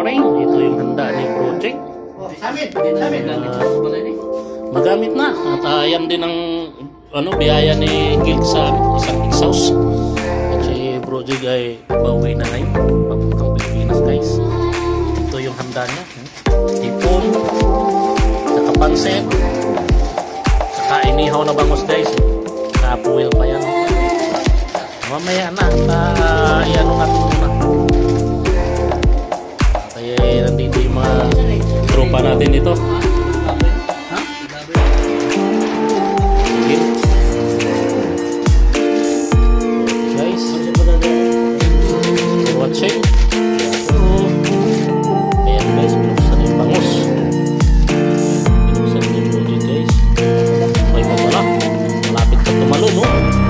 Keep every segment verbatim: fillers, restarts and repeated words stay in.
morning. Ito yung handa ni project. Uh, magamit na. At uh, yan din ang ano, biyaya ni Gil sa isang exhaust. At si project ay pauwi na ngayon. Papuntang Pilipinas, guys. Ito yung handa niya. Tipon, saka pansit, saka inihaw na bangus, guys. Kapuwil pa yan. Mamaya na. Uh, yan ang ating muna. Kaya nandito yung mga tropa natin dito. Ha? Okay. Guys, you're watching. So, ayan guys, pinuksan yung bangus. Pinuksan yung project, guys. May mabala. Malapit ka tumalo, no?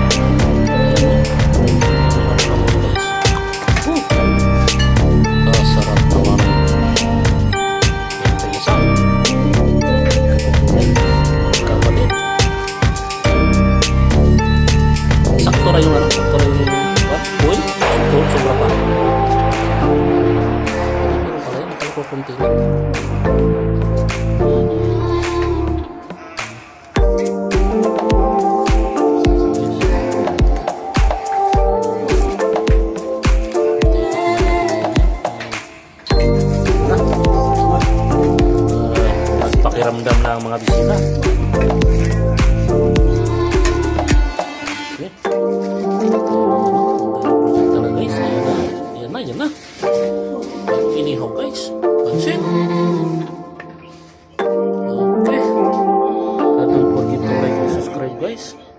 Sakto na yung ano, sakto na yung what? Uy, sakto, sobra pa. Pero pala yun, nakala ko konti lang. Nagpakiramdam na ang mga bisita. Yan na, yan na. Inihaw, guys. Pansin. Okay. Don't forget to like and subscribe, guys.